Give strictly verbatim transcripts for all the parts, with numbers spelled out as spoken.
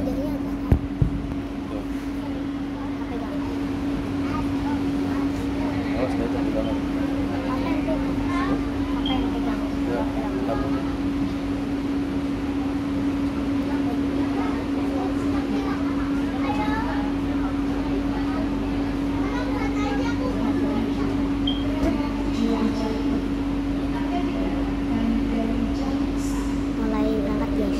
jarinya apa? Tuh. Apa pegang? Awas deh jangan pegangan. Apa yang pegang? Apa yang pegang? Ya, kamu. Mulai berangkat guys.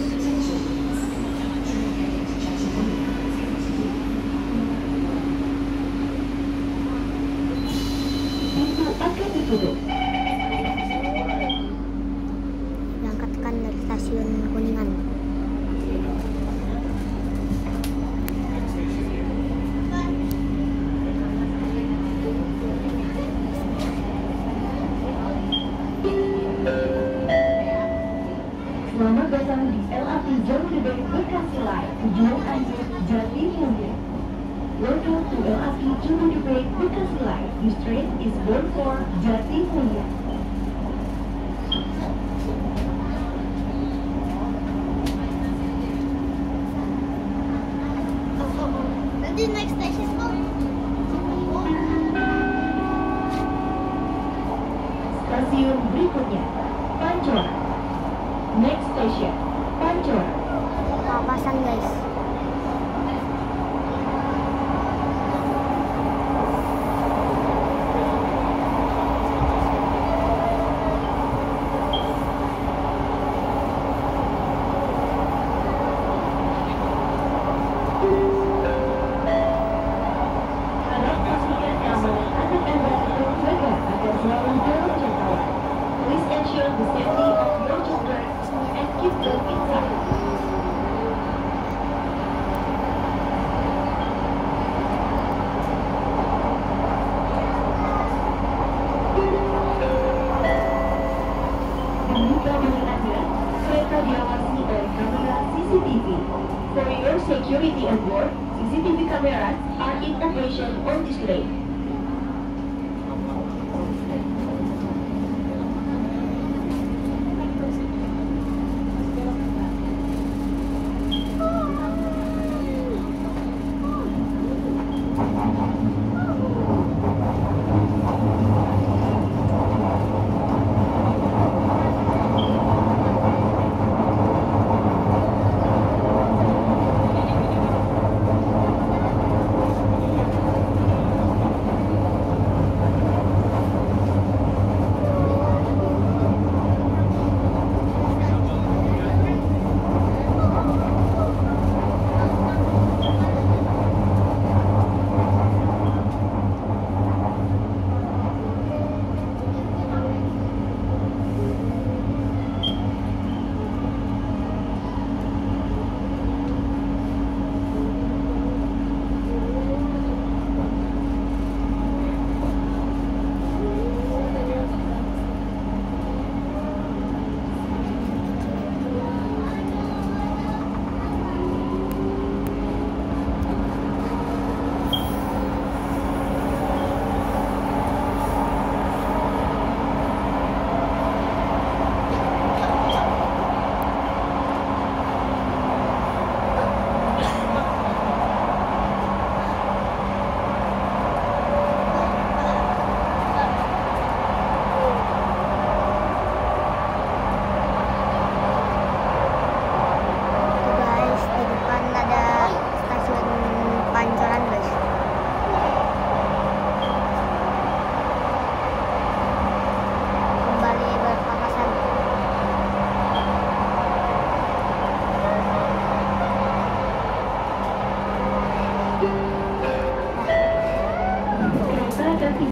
Pintu akan ditutup. Berangkatkan dari stasiun Kuningan. Selamat datang di L R T Jabodebek Bekasi Line, tujuan akhir Jatimulya. Welcome to L R T Jabodebek Bekasi Line. This train is bound for Jatimulya. Nanti next station Stasiun berikutnya, Pancoran. Next station, Pancoran. papasan guys. Harap pastikan keamanan anak Anda terjaga agar selalu dalam jangkauan. Please ensure the safety of your children and keep them inside. Demi keamanan Anda, kereta diawasi oleh kamera C C T V. For your security on board, C C T V cameras are in operation on display.